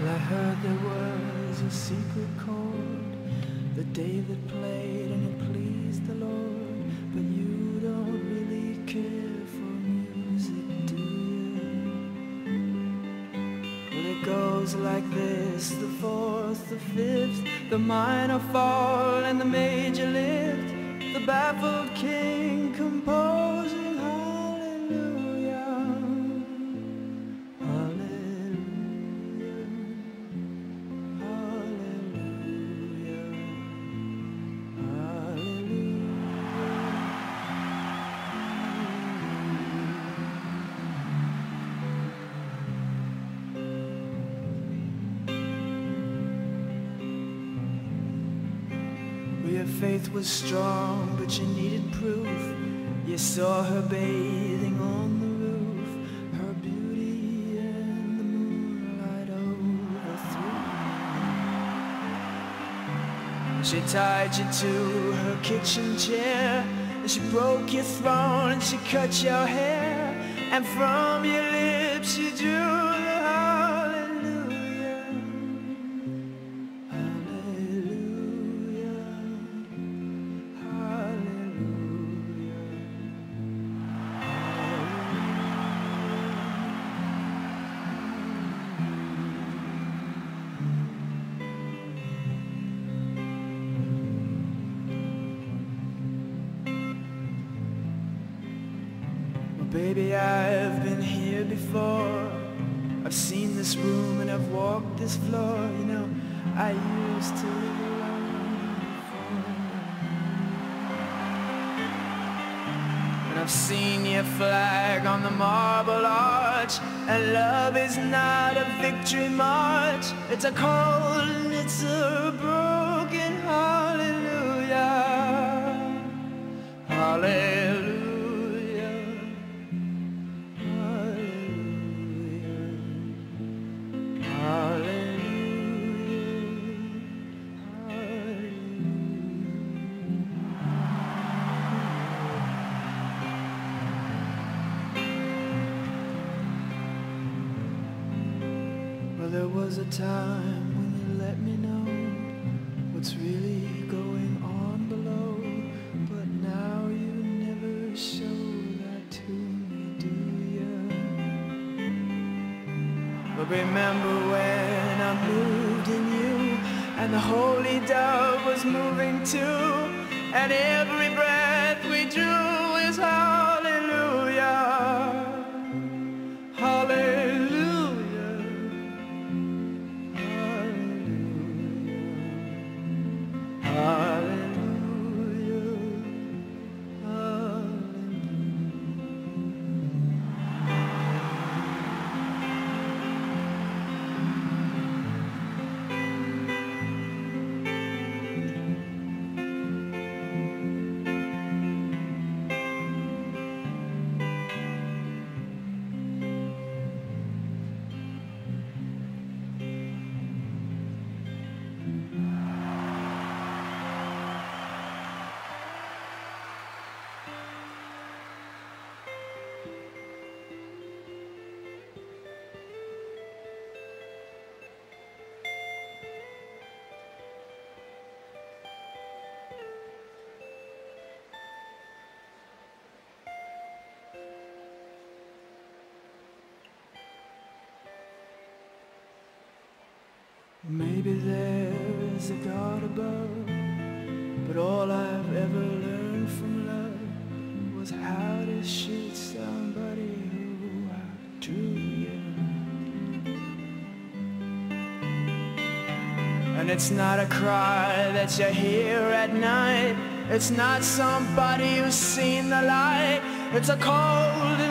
Well, I heard there was a secret chord that David played and it pleased the Lord. But you don't really care for music, do you? Well, it goes like this: the fourth, the fifth, the minor fall and the major lift, the baffled king composing hallelujah, hallelujah, hallelujah, hallelujah. Well, your faith was strong, but you needed proof. You saw her bathing on the roof, her beauty and the moonlight overthrew you. She tied you to her kitchen chair, and she broke your throne and she cut your hair, and from your lips she drew the hallelujah, hallelujah, hallelujah, Well, baby, I've been here before. I've seen this room and I've walked this floor. You know, I used to live alone before. And I've seen your flag on the marble arch. And love is not a victory march. It's a cold and it's a broken hallelujah, hallelujah, hallelujah, hallelujah. Well, there was a time when you let me know what's really going on below, but now you never show that to me, do you? But remember when I moved in you, and the holy dove was moving too, and every breath we drew is hallelujah, hallelujah, hallelujah, hallelujah, hallelujah. Maybe there's a God above, but all I've ever learned from love was how to shoot somebody who outdrew you. And it's not a cry that you hear at night. It's not somebody who's seen the light. It's a cold